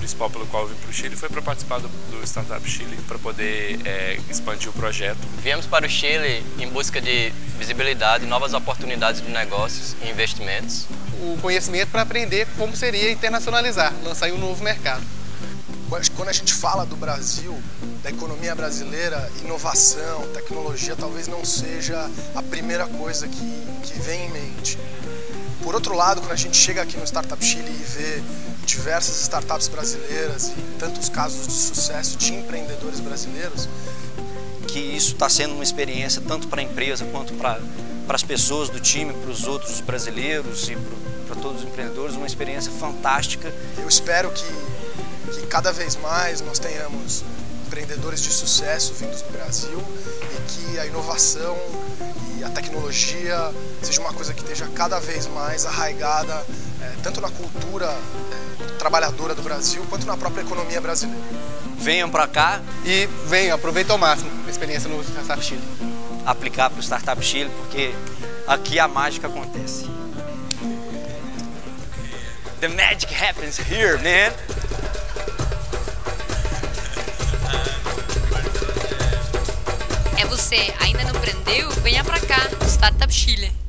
principal pelo qual eu vim para o Chile foi para participar do Startup Chile, para poder expandir o projeto. Viemos para o Chile em busca de visibilidade, novas oportunidades de negócios e investimentos. O conhecimento para aprender como seria internacionalizar, lançar em um novo mercado. Quando a gente fala do Brasil, da economia brasileira, inovação, tecnologia talvez não seja a primeira coisa que vem em mente. Por outro lado, quando a gente chega aqui no Startup Chile e vê diversas startups brasileiras e tantos casos de sucesso de empreendedores brasileiros, que isso está sendo uma experiência tanto para a empresa quanto para as pessoas do time, para os outros brasileiros e para todos os empreendedores, uma experiência fantástica. Eu espero que cada vez mais nós tenhamos empreendedores de sucesso vindos do Brasil e que a inovação e a tecnologia seja uma coisa que esteja cada vez mais arraigada tanto na cultura trabalhadora do Brasil quanto na própria economia brasileira. Venham para cá e venham, aproveitem ao máximo a experiência no Startup Chile. Aplicar para o Startup Chile, porque aqui a mágica acontece. The magic happens here, man! É você, ainda não aprendeu? Venha pra cá, Startup Chile.